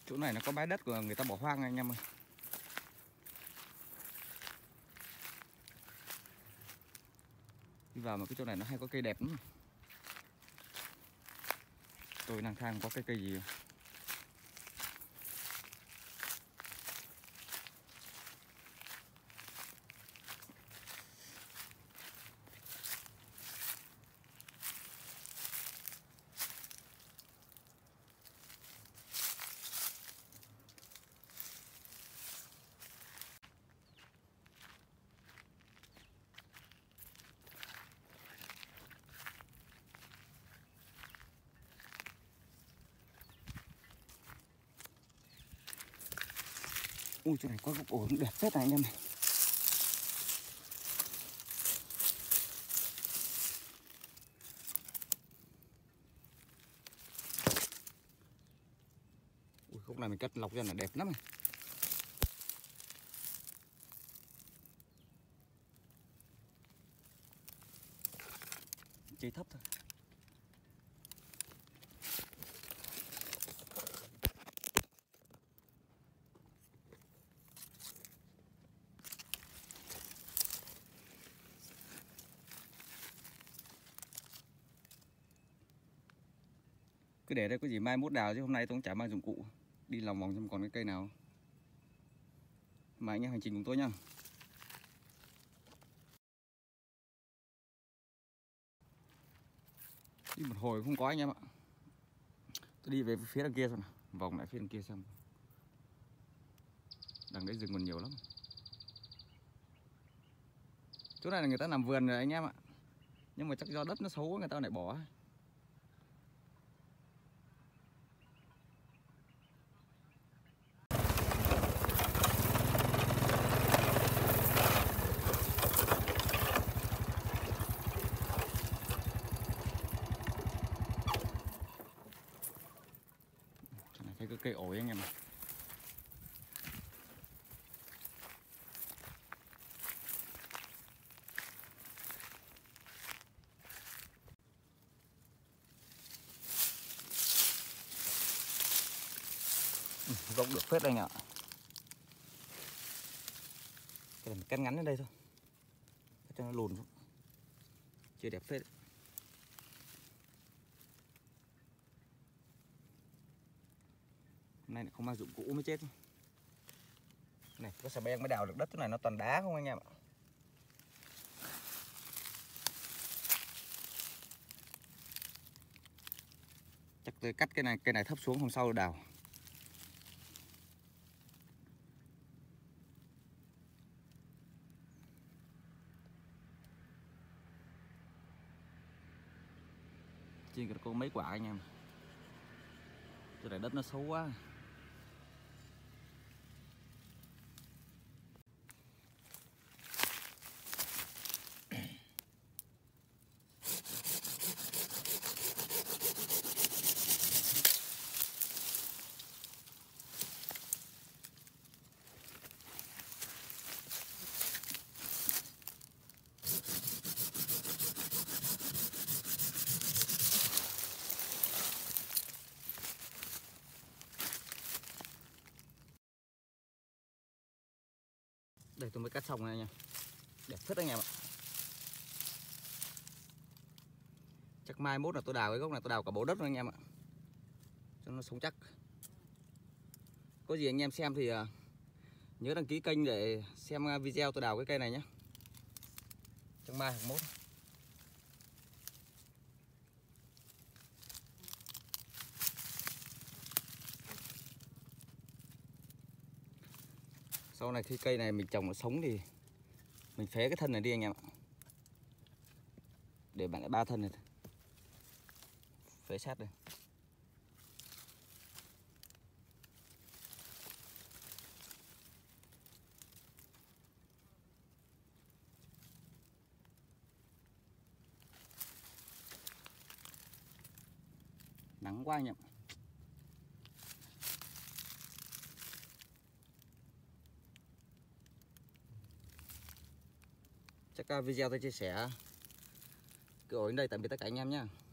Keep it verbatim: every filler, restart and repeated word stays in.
Chỗ này nó có bãi đất của người ta bỏ hoang anh em ơi. Đi vào mà cái chỗ này nó hay có cây đẹp lắm. Tôi lang thang có cái cây gì. Ui, chỗ này có gốc ổi đẹp phết này anh em này. Ui, gốc này mình cắt lọc ra là đẹp lắm này. Chơi thấp thôi. Cứ để đây có gì mai mốt đào, chứ hôm nay tôi cũng chả mang dụng cụ. Đi lòng vòng xem còn cái cây nào. Mà anh em hành trình cùng tôi nhá. Đi một hồi không có anh em ạ. Tôi đi về phía đằng kia xem nào. Vòng lại phía đằng kia xem. Đằng đấy rừng còn nhiều lắm. Chỗ này là người ta làm vườn rồi anh em ạ. Nhưng mà chắc do đất nó xấu người ta lại bỏ. Chỗ này thấy cái cây ổi anh em ạ. Gốc được phết anh ạ. Cái này mình cắt ngắn đến đây thôi cho nó lùn xuống. Chưa đẹp phết. Hôm nay lại không mang dụng cụ mới chết. Này có xà beng mới đào được đất, chỗ này nó toàn đá không anh em ạ. Chắc tôi cắt cái này, cây này thấp xuống hôm sau đào. Chỉ có mấy quả anh em. Chỗ này đất nó xấu quá. Đây tôi mới cắt xong này nha. Đẹp phết anh em ạ. Chắc mai mốt là tôi đào cái gốc này, tôi đào cả bộ đất rồi anh em ạ. Cho nó sống chắc. Có gì anh em xem thì nhớ đăng ký kênh để xem video tôi đào cái cây này nhé. Chắc mai hoặc mốt. Sau này khi cây này mình trồng nó sống thì mình phế cái thân này đi anh em ạ. Để bạn lại ba thân này. Phế sát đây. Nắng quá anh em. Chắc video tôi chia sẻ cứ ở đến đây, tạm biệt tất cả anh em nhé.